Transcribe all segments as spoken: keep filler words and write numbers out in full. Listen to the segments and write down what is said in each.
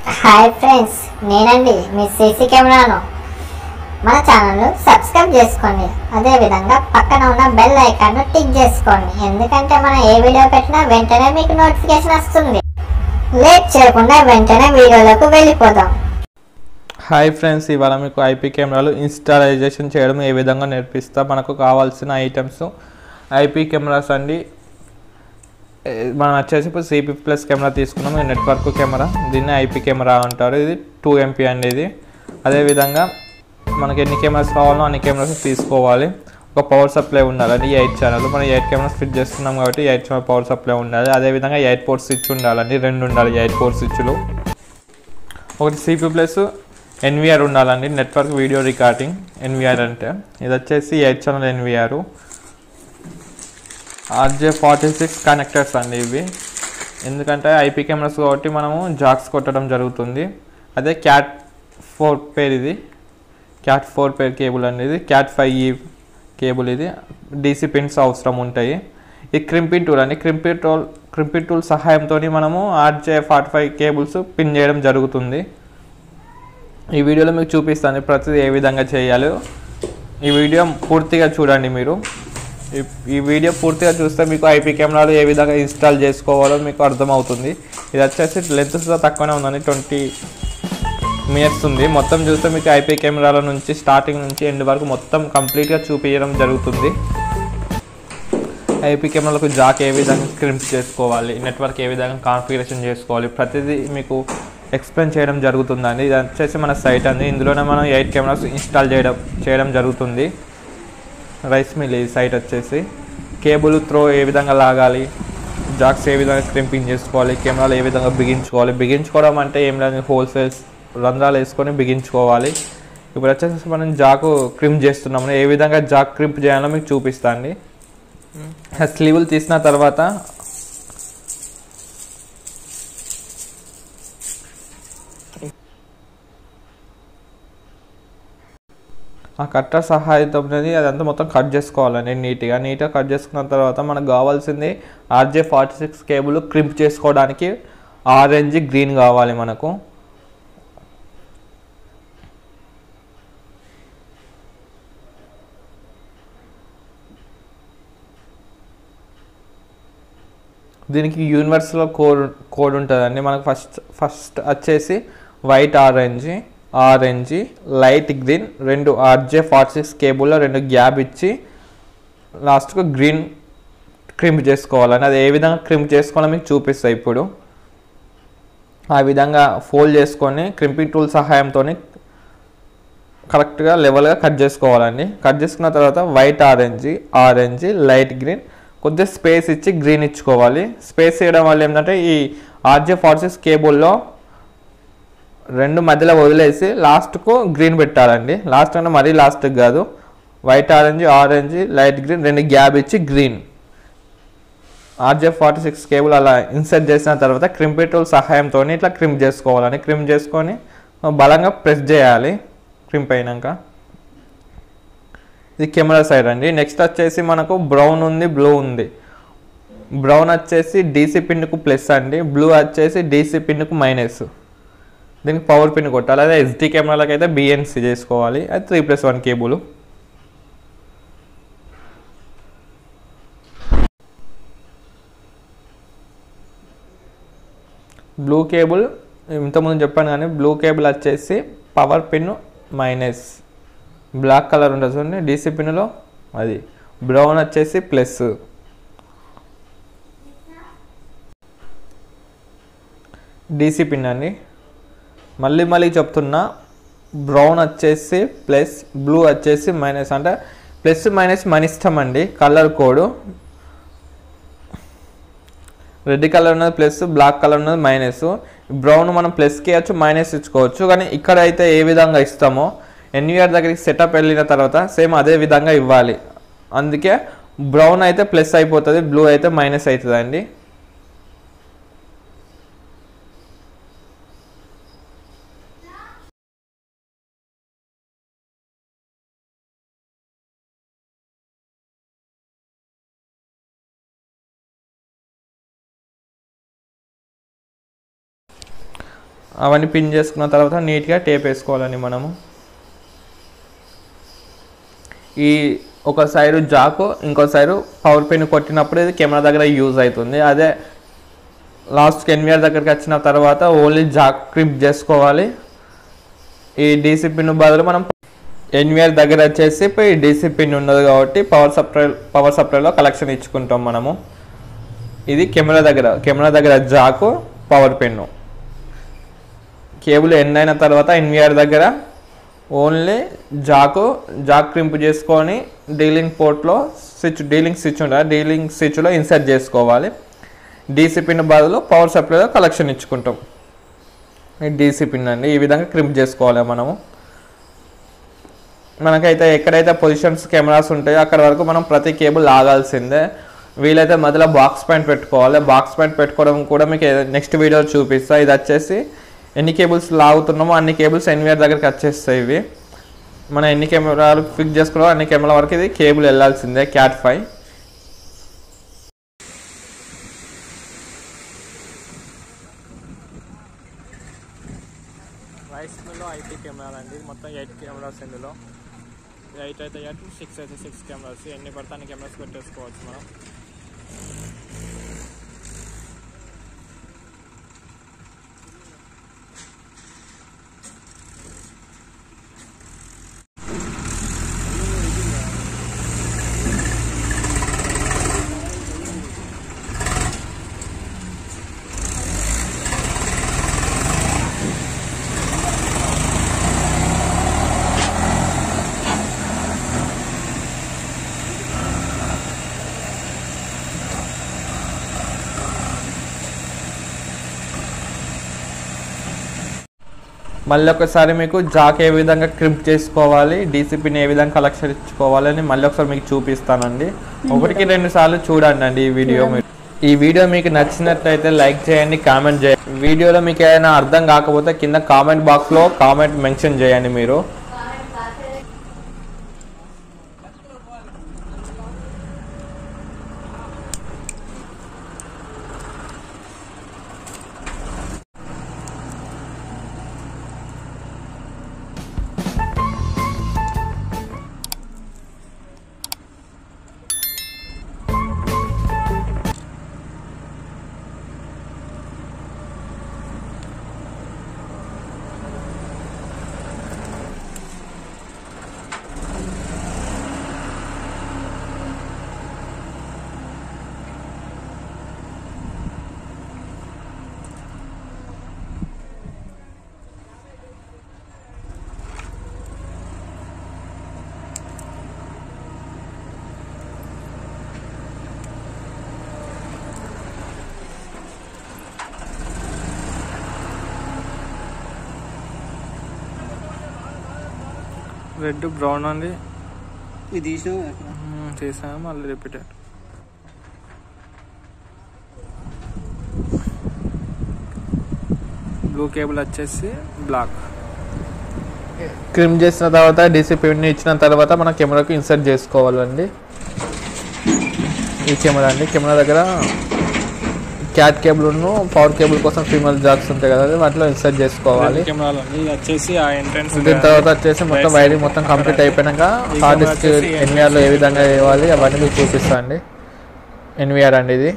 Hi friends, నేనండి మీ CC కెమెరాను. మన ఛానల్ను సబ్స్క్రైబ్ చేసుకోండి. అదేవిధంగా పక్కన ఉన్న బెల్ ఐకాన్ను టిక్ చేసుకోండి, ఎందుకంటే మనం ఏ వీడియో పెట్టినా వెంటనే మీకు నోటిఫికేషన్ వస్తుంది. లేట్ చేయకుండా వెంటనే వీడియోలోకి వెళ్ళిపోదాం. హాయ్ ఫ్రెండ్స్, ఇవాళ మీకు ఐపీ కెమెరాలు ఇన్స్టాలైజేషన్ చేయడం ఏ విధంగా నేర్పిస్తా. మనకు కావాల్సిన ఐటమ్స్ ఐపీ కెమెరాస్ అండి. మనం వచ్చేసి ఇప్పుడు సిపి ప్లస్ కెమెరా తీసుకున్నాం. ఇది నెట్వర్క్ కెమెరా, దీన్ని ఐపీ కెమెరా అంటారు. ఇది టూ ఎంపీ అండి. ఇది అదేవిధంగా మనకి ఎన్ని కెమెరాస్ కావాలో అన్ని కెమెరాస్ తీసుకోవాలి. ఒక పవర్ సప్లై ఉండాలండి, ఎయిట్ ఛానల్. మనం ఎయిట్ కెమెరాస్ ఫిట్ చేస్తున్నాం కాబట్టి ఎయిట్ ఛానల్ పవర్ సప్లై ఉండాలి. అదేవిధంగా ఎయిట్ పోర్ట్ స్విచ్ ఉండాలండి, రెండు ఉండాలి ఎయిట్ పోర్ట్ స్విచ్లు. ఒకటి సిపి ప్లస్ ఎన్విఆర్ ఉండాలండి, నెట్వర్క్ వీడియో రికార్డింగ్. ఎన్విఆర్ అంటే ఇది వచ్చేసి eight channel NVR. RJ forty six connectors అండి ఇవి, ఎందుకంటే ఐపీ కెమెరాస్ కాబట్టి మనము జాక్స్ కొట్టడం జరుగుతుంది. అదే క్యాట్ ఫోర్ పేర్, ఇది క్యాట్ ఫోర్ పేర్ కేబుల్ అండి. ఇది క్యాట్ ఫైవ్ ఈ కేబుల్. ఇది డీసీ పిన్స్ అవసరం ఉంటాయి. ఇది క్రింపింగ్ టూల్ అండి. క్రింపింగ్ టూల్ క్రింపింగ్ టూల్ సహాయంతో మనము RJ forty five cables pin చేయడం జరుగుతుంది. ఈ వీడియోలో మీకు చూపిస్తాను ప్రతిదీ ఏ విధంగా చేయాలో. ఈ వీడియో పూర్తిగా చూడండి. మీరు ఈ వీడియో పూర్తిగా చూస్తే మీకు ఐపీ కెమెరాలు ఏ విధంగా ఇన్స్టాల్ చేసుకోవాలో మీకు అర్థమవుతుంది. ఇది వచ్చేసి లెంత్ కూడా తక్కువనే ఉందండి, ట్వంటీ మినిట్స్ ఉంది. మొత్తం చూస్తే మీకు ఐపీ కెమెరాల నుంచి స్టార్టింగ్ నుంచి ఎండ్ వరకు మొత్తం కంప్లీట్గా చూపించడం జరుగుతుంది. ఐపీ కెమెరాలకు జాక్ ఏ విధంగా క్రింప్ చేసుకోవాలి, నెట్వర్క్ ఏ విధంగా కాన్ఫిగరేషన్ చేసుకోవాలి, ప్రతిదీ మీకు ఎక్స్ప్లెయిన్ చేయడం జరుగుతుందండి. ఇది వచ్చేసి మన సైట్ అండి. ఇందులోనే మనం ఎయిట్ కెమెరాస్ ఇన్స్టాల్ చేయడం చేయడం జరుగుతుంది. రైస్ మిల్ ఈ సైట్ వచ్చేసి. కేబుల్ త్రో ఏ విధంగా లాగాలి, జాక్స్ ఏ విధంగా క్రింపింగ్ చేసుకోవాలి, కెమెరాలు ఏ విధంగా బిగించుకోవాలి. బిగించుకోవడం అంటే ఏం లేదు, హోల్సేల్స్ రంధ్రాలు వేసుకొని బిగించుకోవాలి. ఇప్పుడు వచ్చేసి మనం జాకు క్రింప్ చేస్తున్నాము. ఏ విధంగా జాక్ క్రింప్ చేయాలో మీకు చూపిస్తా అండి. స్లీవులు తీసిన తర్వాత ఆ కట్టర్ సహాయంతో అదంతా మొత్తం కట్ చేసుకోవాలండి. నీట్గా నీట్గా కట్ చేసుకున్న తర్వాత మనకు కావాల్సింది RJ forty six cable crimp చేసుకోవడానికి ఆరెంజ్ గ్రీన్ కావాలి మనకు. దీనికి యూనివర్సల్ కోడ్ కోడ్ ఉంటుందండి మనకు. ఫస్ట్ ఫస్ట్ వచ్చేసి white orange, orange, light green, రెండు ఆర్జే ఫార్టీ సిక్స్ కేబుల్లో రెండు గ్యాప్ ఇచ్చి లాస్ట్కు గ్రీన్ క్రింప్ చేసుకోవాలని. అది ఏ విధంగా క్రింప్ చేసుకోవాలో మీకు చూపిస్తాయి ఇప్పుడు. ఆ విధంగా ఫోల్డ్ చేసుకొని క్రింపింగ్ టూల్ సహాయంతో కరెక్ట్గా లెవెల్గా కట్ చేసుకోవాలండి. కట్ చేసుకున్న తర్వాత white orange, orange, light green, కొద్దిగా స్పేస్ ఇచ్చి గ్రీన్ ఇచ్చుకోవాలి. స్పేస్ చేయడం వల్ల ఏంటంటే ఈ ఆర్జే ఫార్టీ సిక్స్ కేబుల్లో రెండు మధ్యలో వదిలేసి లాస్ట్కు గ్రీన్ పెట్టాలండి. లాస్ట్ అంటే మరీ లాస్ట్కి కాదు. White orange, orange, light green, రెండు గ్యాప్ ఇచ్చి green. RJ forty six cable అలా ఇన్సర్ట్ చేసిన తర్వాత క్రింపింగ్ టూల్ సహాయంతో ఇట్లా క్రింప్ చేసుకోవాలని. క్రింప్ చేసుకొని బలంగా ప్రెస్ చేయాలి క్రింప్ అయినాక. ఇది కెమెరా సైడ్ అండి. నెక్స్ట్ వచ్చేసి మనకు బ్రౌన్ ఉంది, బ్లూ ఉంది. బ్రౌన్ వచ్చేసి డీసీ పిన్కు ప్లస్ అండి, బ్లూ వచ్చేసి డీసీ పిన్కు మైనస్. దీనికి పవర్ పిన్ కొట్టాలి. అదే ఎస్డి కెమెరాలకు అయితే బిఎన్సి చేసుకోవాలి. అది three plus one cable. Blue cable ఇంతకుముందు చెప్పాను కానీ బ్లూ కేబుల్ వచ్చేసి power pin minus, black colour ఉంటుంది చూడండి డీసీ పిన్లో అది. బ్రౌన్ వచ్చేసి ప్లస్. డీసీ పిన్ అండి. మళ్ళీ మళ్ళీ చెప్తున్నా, బ్రౌన్ వచ్చేసి ప్లస్, బ్లూ వచ్చేసి మైనస్. అంటే ప్లస్ మైనస్ మన ఇష్టం అండి, కలర్ కోడ్. రెడ్ కలర్ ఉన్నది ప్లస్, బ్లాక్ కలర్ ఉన్నది మైనస్. బ్రౌన్ మనం ప్లస్కి ఇవ్వచ్చు, మైనస్ ఇచ్చుకోవచ్చు. కానీ ఇక్కడ అయితే ఏ విధంగా ఇస్తామో ఎన్విఆర్ దగ్గరికి సెటప్ వెళ్ళిన తర్వాత సేమ్ అదే విధంగా ఇవ్వాలి. అందుకే బ్రౌన్ అయితే ప్లస్ అయిపోతుంది, బ్లూ అయితే మైనస్ అవుతుంది అండి. అవన్నీ పిన్ చేసుకున్న తర్వాత నీట్గా టేప్ వేసుకోవాలండి మనము. ఈ ఒక సైడు జాకు ఇంకో సైడు పవర్ పిన్ కొట్టినప్పుడు ఇది కెమెరా దగ్గర యూజ్ అవుతుంది. అదే లాస్ట్కి ఎన్విఆర్ దగ్గరికి వచ్చిన తర్వాత ఓన్లీ జాక్ క్రిప్ చేసుకోవాలి. ఈ డీసీ పిన్ బదులు మనం ఎన్విఆర్ దగ్గర వచ్చేసి ఇప్పుడు ఈ డీసీ పిన్ ఉన్నది కాబట్టి పవర్ సప్లై పవర్ సప్లైలో కలెక్షన్ ఇచ్చుకుంటాం మనము. ఇది కెమెరా దగ్గర కెమెరా దగ్గర jack power pin cable end అయిన తర్వాత ఎన్విఆర్ దగ్గర ఓన్లీ జాకు జాక్ క్రింప్ చేసుకొని డీలింగ్ పోర్ట్లో స్విచ్ డీలింగ్ స్విచ్ ఉంటుంది డీలింగ్ స్విచ్లో ఇన్సర్ట్ చేసుకోవాలి. డీసీ పిన్ బదులు పవర్ సప్లైలో కలెక్షన్ ఇచ్చుకుంటాం. ఈ డీసీ పిన్ అండి ఈ విధంగా క్రింప్ చేసుకోవాలి మనము. మనకైతే ఎక్కడైతే పొజిషన్స్ కెమెరాస్ ఉంటాయో అక్కడ వరకు మనం ప్రతి కేబుల్ లాగాల్సిందే. వీలైతే మధ్యలో బాక్స్ పాయింట్ పెట్టుకోవాలి. బాక్స్ పాయింట్ పెట్టుకోవడం కూడా మీకు నెక్స్ట్ వీడియోలో చూపిస్తా. ఇది వచ్చేసి ఎన్ని కేబుల్స్ లాగుతున్నామో అన్ని కేబుల్స్ ఎన్విఆర్ దగ్గరికి వచ్చేస్తాయి. ఇవి మనం ఎన్ని కెమెరాలు ఫిక్స్ చేసుకున్నామో అన్ని కెమెరా వరకు ఇది కేబుల్ వెళ్ళాల్సిందే. క్యాట్ ఫైవ్ రైస్ మిల్లో ఐటీ కెమెరాలు అండి. మొత్తం ఎయిట్ కెమెరాస్ ఇందులో. ఎయిట్ అయితే ఎయిట్ సిక్స్ అయితే సిక్స్ కెమెరాస్ ఎన్ని పడితే అన్ని కెమెరాస్ పెట్టేసుకోవచ్చు మనం. మళ్ళీ ఒకసారి మీకు జాక్ ఏ విధంగా క్రింప్ చేసుకోవాలి, డీసీ పిన్ ఏ విధంగా కలెక్షన్ ఇచ్చుకోవాలి అని మళ్ళీ ఒకసారి మీకు చూపిస్తానండి. ఒకటికి రెండు సార్లు చూడండి అండి ఈ వీడియో. ఈ వీడియో మీకు నచ్చినట్లయితే లైక్ చేయండి, కామెంట్ చేయండి. వీడియోలో మీకు ఏదైనా అర్థం కాకపోతే కింద కామెంట్ బాక్స్లో కామెంట్ మెన్షన్ చేయండి మీరు. రెడ్ బ్రౌన్ అండి. ఇది చేసాము మళ్ళీ రిపీటెడ్. బ్లూ కేబుల్ వచ్చేసి బ్లాక్. క్రిమ్ చేసిన తర్వాత డీసీ పిన్ ఇచ్చిన తర్వాత మన కెమెరాకి ఇన్సర్ట్ చేసుకోవాలండి. ఈ కెమెరా అండి కెమెరా దగ్గర క్యాట్ కేబుల్ పవర్ కేబుల్ కోసం ఫీమేల్ జాక్స్ ఉంటాయి కదా వాటిలో ఇన్సర్ట్ చేసుకోవాలి. దీని తర్వాత వచ్చేసి మొత్తం వైరింగ్ మొత్తం కంప్లీట్ అయిపోయినాక హార్డ్ డిస్క్ ఎన్విఆర్లో ఏ విధంగా వేయాలి అవన్నీ మీకు చూపిస్తా అండి. ఎన్విఆర్ అండి ఇది.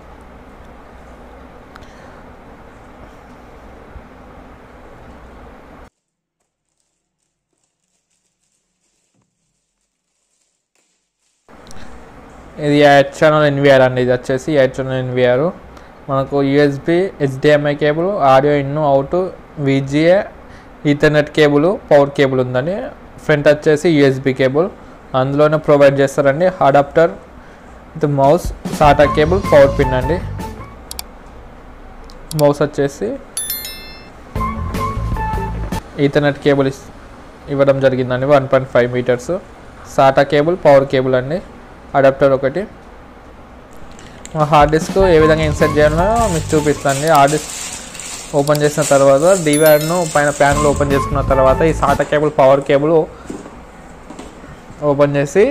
ఇది ఎయిట్ ఛానల్ ఎన్విఆర్ అండి. ఇది వచ్చేసి ఎయిట్ ఛానల్ ఎన్విఆర్. మనకు USB, HDMI cable, audio in out, VGA, ethernet cable, power cable ఉందండి. ఫ్రంట్ వచ్చేసి యూఎస్బి కేబుల్ అందులోనే ప్రొవైడ్ చేస్తారండి. Adapter with mouse, SATA cable, power pin అండి. మౌస్ వచ్చేసి ఈథర్నెట్ కేబుల్ ఇవ్వడం జరిగిందండి one point five metres. SATA cable, power cable అండి. Adapter ఒకటి. హార్డ్ డిస్క్ ఏ విధంగా ఇన్సర్ట్ చేయాలో మీకు చూపిస్తాను. హార్డ్ డిస్క్ ఓపెన్ చేసిన తర్వాత డివైడ్ను పైన ప్యాన్లో ఓపెన్ చేసుకున్న తర్వాత ఈ SATA cable, power cable open చేసి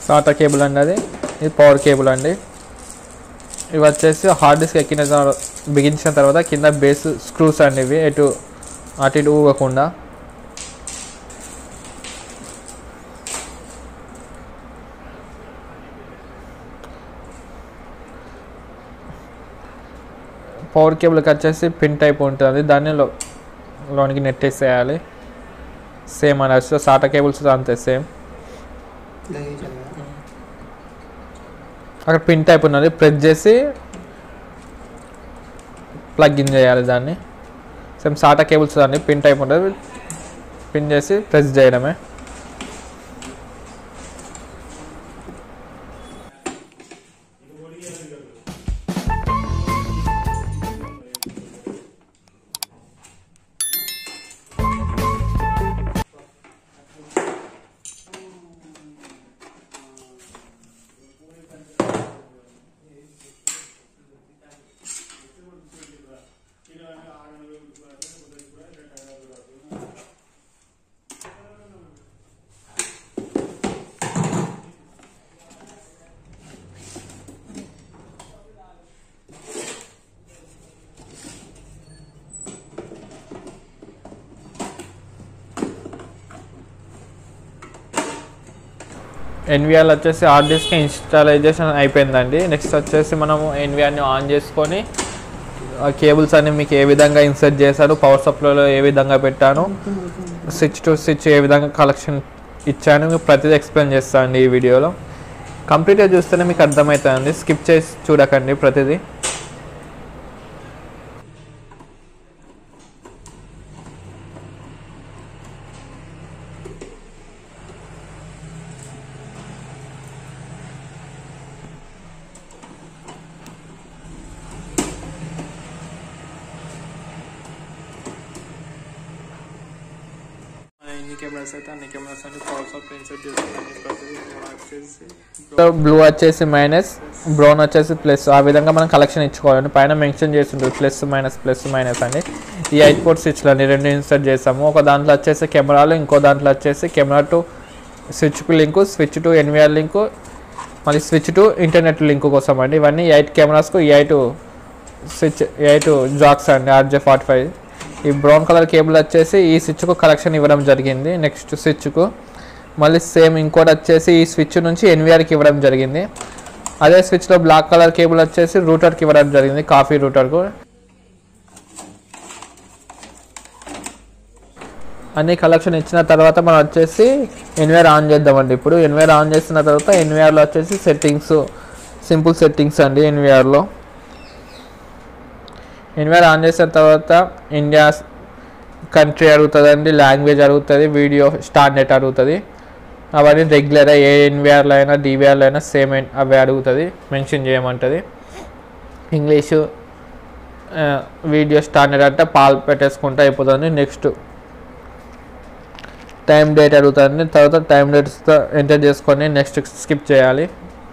సాటా కేబుల్ అండి, అది ఇది పవర్ కేబుల్ అండి. ఇవి వచ్చేసి హార్డ్ డిస్క్ ఎక్కిన బిగించిన తర్వాత కింద బేస్ స్క్రూస్ అండి, ఇవి ఎటు అటు ఇటు ఊగకుండా. పవర్ కేబుల్కి వచ్చేసి పిన్ టైప్ ఉంటుంది, దాన్ని లో లోనికి నెట్టేసేయాలి. సేమ్ అని వస్తుంది, సాటా కేబుల్స్ అంతే సేమ్. అక్కడ పిన్ టైప్ ఉన్నది, ప్రెస్ చేసి ప్లగ్ ఇన్ చేయాలి దాన్ని. సేమ్ సాటా కేబుల్స్ అండి, పిన్ టైప్ ఉంటుంది, పిన్ చేసి ప్రెస్ చేయడమే. ఎన్విఆర్ వచ్చేసి హార్డ్ డిస్క్ ఇన్స్టాలైజేషన్ అయిపోయిందండి. నెక్స్ట్ వచ్చేసి మనము ఎన్విఆర్ని ఆన్ చేసుకొని ఆ కేబుల్స్ అన్ని మీకు ఏ విధంగా ఇన్సర్ట్ చేశాను, పవర్ సప్లైలో ఏ విధంగా పెట్టాను, స్విచ్ టు స్విచ్ ఏ విధంగా కలెక్షన్ ఇచ్చాను, మీకు ప్రతిదీ ఎక్స్ప్లెయిన్ చేస్తాను అండి ఈ వీడియోలో. కంప్లీట్గా చూస్తేనే మీకు అర్థమవుతుందండి, స్కిప్ చేసి చూడకండి ప్రతిదీ. ఎన్ని కెమెరాస్ అయితే అన్ని కెమెరాస్ అన్ని పవర్ సప్లై ఇన్సర్ట్ చేసుకున్నాను. బ్లూ వచ్చేసి మైనస్, బ్రౌన్ వచ్చేసి ప్లస్, ఆ విధంగా మనం కలెక్షన్ ఇచ్చుకోవాలండి. పైన మెన్షన్ చేస్తుంటుంది ప్లస్ మైనస్ ప్లస్ మైనస్ అండి. ఈ ఎయిట్ పోర్ట్ స్విచ్లు అండి రెండు ఇన్సర్ట్ చేస్తాము. ఒక దాంట్లో వచ్చేసి కెమెరాలు, ఇంకో దాంట్లో వచ్చేసి కెమెరా టు స్విచ్కు link, switch to NVR link, మళ్ళీ స్విచ్ టు ఇంటర్నెట్ లింక్ కోసం అండి. ఇవన్నీ ఎయిట్ కెమెరాస్కు ఎయిట్ స్విచ్ ఎయిట్ జాక్స్ అండి, ఆర్జే ఫార్టీ ఫైవ్. ఈ బ్రౌన్ కలర్ కేబుల్ వచ్చేసి ఈ స్విచ్కు కలెక్షన్ ఇవ్వడం జరిగింది. నెక్స్ట్ స్విచ్కు మళ్ళీ సేమ్ ఇంకోటి వచ్చేసి ఈ స్విచ్ నుంచి ఎన్విఆర్కి ఇవ్వడం జరిగింది. అదే స్విచ్లో బ్లాక్ కలర్ కేబుల్ వచ్చేసి రూటర్కి ఇవ్వడం జరిగింది, కాఫీ రూటర్కు. అన్ని కలెక్షన్ ఇచ్చిన తర్వాత మనం వచ్చేసి ఎన్విఆర్ ఆన్ చేద్దామండి. ఇప్పుడు ఎన్విఆర్ ఆన్ చేసిన తర్వాత ఎన్విఆర్లో వచ్చేసి సెట్టింగ్స్, సింపుల్ సెట్టింగ్స్ అండి. ఎన్విఆర్లో ఎన్విఆర్ ఆన్ చేసిన తర్వాత ఇండియా కంట్రీ అడుగుతుందండి, లాంగ్వేజ్ అడుగుతుంది, వీడియో స్టాండర్డ్ అడుగుతుంది. అవన్నీ రెగ్యులర్ ఏ ఎన్విఆర్లో అయినా డివిఆర్లో అయినా సేమ్ అవే అడుగుతుంది, మెన్షన్ చేయమంటుంది. ఇంగ్లీషు వీడియో స్టాండర్డ్ అంటే పాల్ పెట్టేసుకుంటే అయిపోతుంది. నెక్స్ట్ టైం డేట్ అడుగుతుంది, తర్వాత టైం డేట్స్తో ఎంటర్ చేసుకొని నెక్స్ట్ స్కిప్ చేయాలి.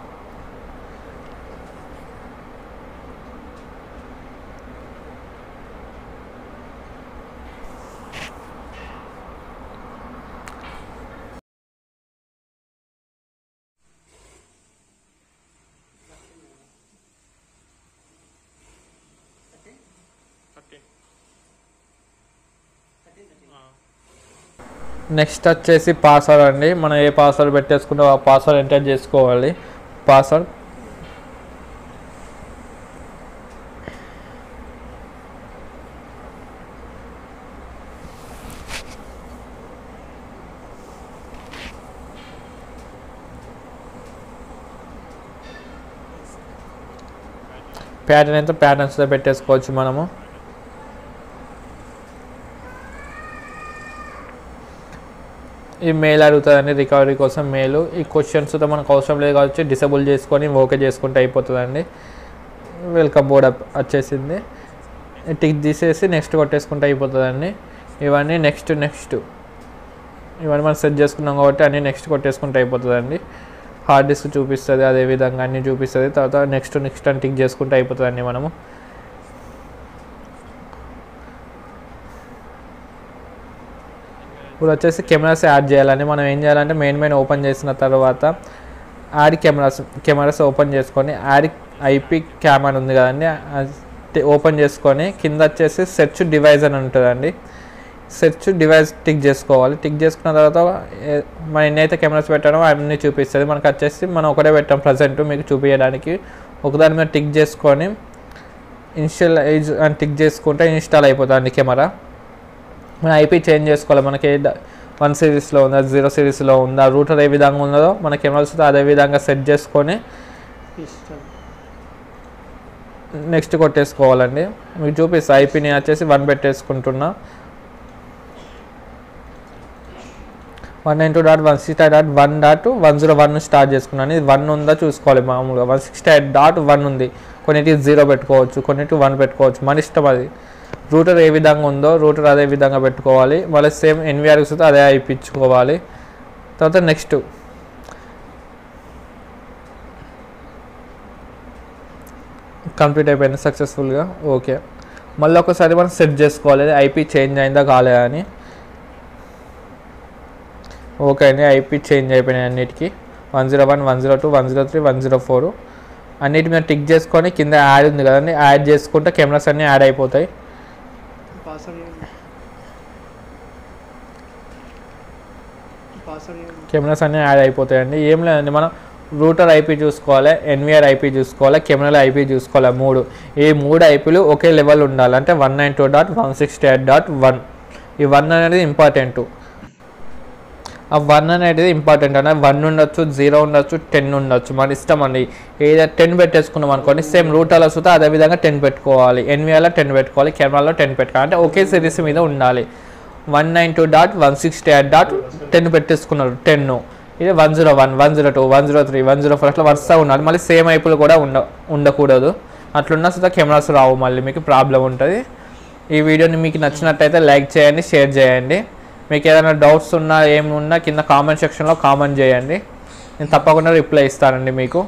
నెక్స్ట్ వచ్చేసి పాస్వర్డ్ అండి. మనం ఏ పాస్వర్డ్ పెట్టేసుకుంటే ఆ పాస్వర్డ్ ఎంటర్ చేసుకోవాలి. పాస్వర్డ్ ప్యాటర్న్ అయితే ప్యాటర్న్స్లో పెట్టేసుకోవచ్చు మనము. ఈ మెయిల్ అడుగుతుందండి రికవరీ కోసం మెయిల్. ఈ క్వశ్చన్స్తో మనకు అవసరం లేదు కాబట్టి డిసేబుల్ చేసుకొని ఓకే చేసుకుంటే అయిపోతుందండి. వెల్కమ్ బోర్డ్ వచ్చేసింది, టిక్ తీసేసి నెక్స్ట్ కొట్టేసుకుంటే అయిపోతుందండి. ఇవన్నీ నెక్స్ట్ నెక్స్ట్ ఇవన్నీ మనం సెట్ చేసుకున్నాం కాబట్టి అన్నీ నెక్స్ట్ కొట్టేసుకుంటే అయిపోతుందండి. హార్డ్ డిస్క్ చూపిస్తుంది, అదేవిధంగా అన్నీ చూపిస్తుంది. తర్వాత నెక్స్ట్ నెక్స్ట్ అని టిక్ చేసుకుంటే అయిపోతుందండి. మనము ఇప్పుడు వచ్చేసి కెమెరాస్ యాడ్ చేయాలని మనం ఏం చేయాలంటే మెయిన్ మెయిన్ ఓపెన్ చేసిన తర్వాత యాడ్ కెమెరాస్ కెమెరాస్ ఓపెన్ చేసుకొని యాడ్ ఐపీ క్యామ్ అని ఉంది కదండి, అది ఓపెన్ చేసుకొని కింద వచ్చేసి సెర్చ్ డివైస్ అని ఉంటుందండి. సెర్చ్ డివైస్ టిక్ చేసుకోవాలి. టిక్ చేసుకున్న తర్వాత మనం ఎన్నైతే కెమెరాస్ పెట్టామో అవన్నీ చూపిస్తుంది. మనకు వచ్చేసి మనం ఒకటే పెట్టాం ప్రజెంట్ మీకు చూపించడానికి. ఒకదాని మీద టిక్ చేసుకొని ఇన్స్టాలైజ్ అని టిక్ చేసుకుంటే ఇన్స్టాల్ అయిపోతుంది కెమెరా. మనం ఐపీ చేంజ్ చేసుకోవాలి. మనకి వన్ సిరీస్లో ఉందా, జీరో సిరీస్లో ఉందా, రూటర్ ఏ విధంగా ఉన్నదో మన కెమెరాస్ అదే విధంగా సెట్ చేసుకొని నెక్స్ట్ కొట్టేసుకోవాలండి. మీకు చూపిస్తా. ఐపీని వచ్చేసి వన్ పెట్టేసుకుంటున్నా. One nine two dot one sixty eight dot one dot one zero one start చేసుకున్నాను. ఇది వన్ ఉందా చూసుకోవాలి. మామూలుగా one sixty eight dot one ఉంది. కొన్నిటి జీరో పెట్టుకోవచ్చు, కొన్నిటి వన్ పెట్టుకోవచ్చు, మన ఇష్టం అది. రూటర్ ఏ విధంగా ఉందో రూటర్ అదే విధంగా పెట్టుకోవాలి. మళ్ళీ సేమ్ ఎన్విఆర్ వస్తే అదే అయిపించుకోవాలి. తర్వాత నెక్స్ట్ కంప్లీట్ అయిపోయింది సక్సెస్ఫుల్గా. ఓకే, మళ్ళీ ఒకసారి మనం సెట్ చేసుకోవాలి ఐపీ చేంజ్ అయిందా కాలేదా అని. ఓకే అండి, ఐపీ చేంజ్ అయిపోయినాయి అన్నిటికీ. One zero one one zero two one zero three one zero four అన్నిటి మీద టిక్ చేసుకొని కింద యాడ్ ఉంది కదండి, యాడ్ చేసుకుంటే కెమెరాస్ అన్నీ యాడ్ అయిపోతాయి. కెమెరాస్ అన్నీ యాడ్ అయిపోతాయండి. ఏం లేదండి, మనం రూటర్ ఐపీ చూసుకోవాలి, ఎన్విఆర్ ఐపీ చూసుకోవాలి, కెమెరాల ఐపీ చూసుకోవాలి. మూడు ఈ మూడు ఐపీలు ఒకే లెవెల్ ఉండాలి. అంటే one nine two dot one sixty eight dot one ఈ వన్ అనేది ఇంపార్టెంట్. ఆ వన్ అనేది ఇంపార్టెంట్ అంటే వన్ ఉండొచ్చు, జీరో ఉండొచ్చు, టెన్ ఉండొచ్చు, మన ఇష్టం అండి. ఏదైనా టెన్ పెట్టేసుకున్నాం అనుకోండి, సేమ్ రూటర్లో వస్తే అదేవిధంగా టెన్ పెట్టుకోవాలి, ఎన్విఆర్లో టెన్ పెట్టుకోవాలి, కెమెరాలో టెన్ పెట్టుకోవాలి. అంటే ఒకే సిరీస్ మీద ఉండాలి. One nine two dot one sixty eight dot ten పెట్టేసుకున్నారు. టెన్ ఇది one zero one one zero two one zero three one zero four అట్లా వరుసగా ఉండాలి. మళ్ళీ సేమ్ ఐపులు కూడా ఉండ ఉండకూడదు. అట్లున్న సుతా కెమెరాస్ రావు, మళ్ళీ మీకు ప్రాబ్లం ఉంటుంది. ఈ వీడియోని మీకు నచ్చినట్టయితే లైక్ చేయండి, షేర్ చేయండి. మీకు ఏదైనా డౌట్స్ ఉన్నా ఏమి ఉన్నా కింద కామెంట్ సెక్షన్లో కామెంట్ చేయండి. నేను తప్పకుండా రిప్లై ఇస్తానండి మీకు.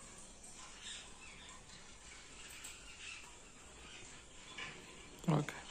ఓకే.